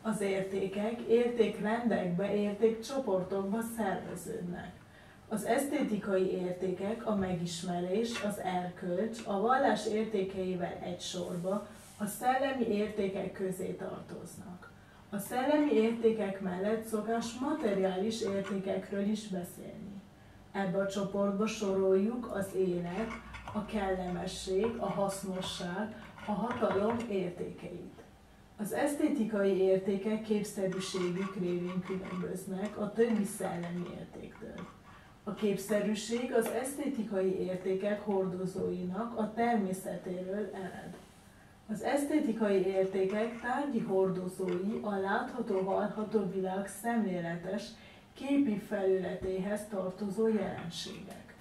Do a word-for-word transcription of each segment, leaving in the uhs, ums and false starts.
Az értékek értékrendekbe, értékcsoportokba szerveződnek. Az esztétikai értékek a megismerés, az erkölcs, a vallás értékeivel egy sorba, a szellemi értékek közé tartoznak. A szellemi értékek mellett szokás materiális értékekről is beszélni. Ebbe a csoportba soroljuk az élet, a kellemesség, a hasznosság, a hatalom értékeit. Az esztétikai értékek képszerűségük révén különböznek a többi szellemi értéktől. A képszerűség az esztétikai értékek hordozóinak a természetéről ered. Az esztétikai értékek tárgyi hordozói a látható-hallható világ szemléletes, képi felületéhez tartozó jelenségek.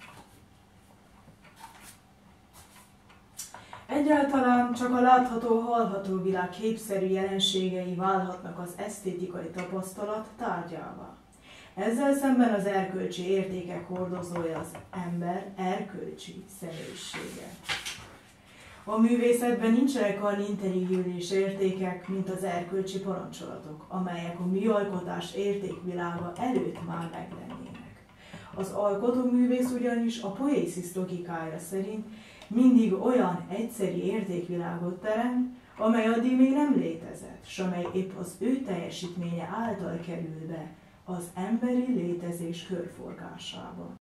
Egyáltalán csak a látható-hallható világ képszerű jelenségei válhatnak az esztétikai tapasztalat tárgyává. Ezzel szemben az erkölcsi értékek hordozója az ember erkölcsi személyisége. A művészetben nincsenek olyan intelligibilis értékek, mint az erkölcsi parancsolatok, amelyek a műalkotás értékvilága előtt már meglennének. Az alkotóművész ugyanis a poézis logikája szerint mindig olyan egyszeri értékvilágot teremt, amely addig még nem létezett, s amely épp az ő teljesítménye által kerül be az emberi létezés körforgásába.